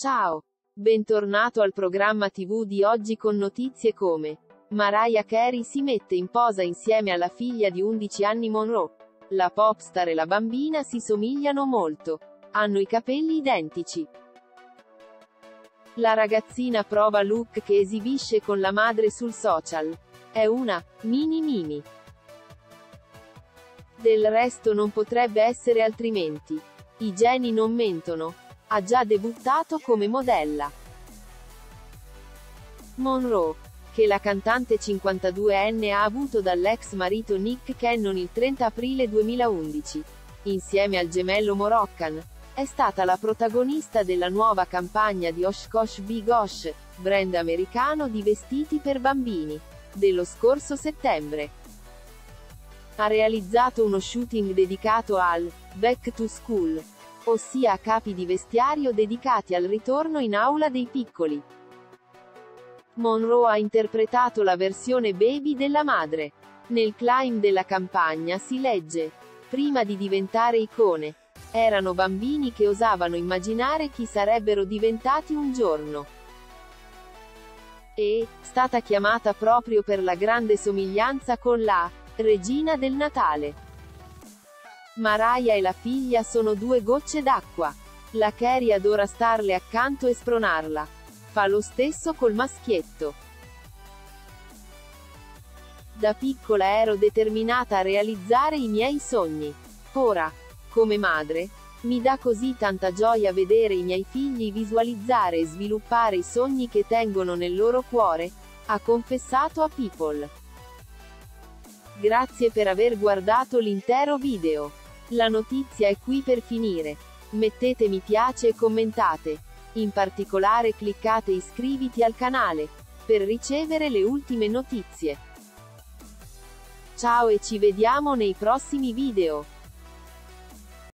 Ciao! Bentornato al programma TV di oggi con notizie come: Mariah Carey si mette in posa insieme alla figlia di 11 anni Monroe. La popstar e la bambina si somigliano molto. Hanno i capelli identici. La ragazzina prova look che esibisce con la madre sul social. È una mini. Del resto non potrebbe essere altrimenti. I geni non mentono. Ha già debuttato come modella. Monroe, che la cantante 52enne ha avuto dall'ex marito Nick Cannon il 30 aprile 2011, insieme al gemello Moroccan, è stata la protagonista della nuova campagna di Oshkosh B'Gosh, brand americano di vestiti per bambini, dello scorso settembre. Ha realizzato uno shooting dedicato al Back to School, ossia a capi di vestiario dedicati al ritorno in aula dei piccoli. Monroe ha interpretato la versione baby della madre. Nel claim della campagna si legge: prima di diventare icone, erano bambini che osavano immaginare chi sarebbero diventati un giorno. È stata chiamata proprio per la grande somiglianza con la regina del Natale. Mariah e la figlia sono due gocce d'acqua. La Carey adora starle accanto e spronarla. Fa lo stesso col maschietto. Da piccola ero determinata a realizzare i miei sogni. Ora, come madre, mi dà così tanta gioia vedere i miei figli visualizzare e sviluppare i sogni che tengono nel loro cuore, ha confessato a People. Grazie per aver guardato l'intero video. La notizia è qui per finire. Mettete mi piace e commentate. In particolare cliccate iscriviti al canale, per ricevere le ultime notizie. Ciao e ci vediamo nei prossimi video.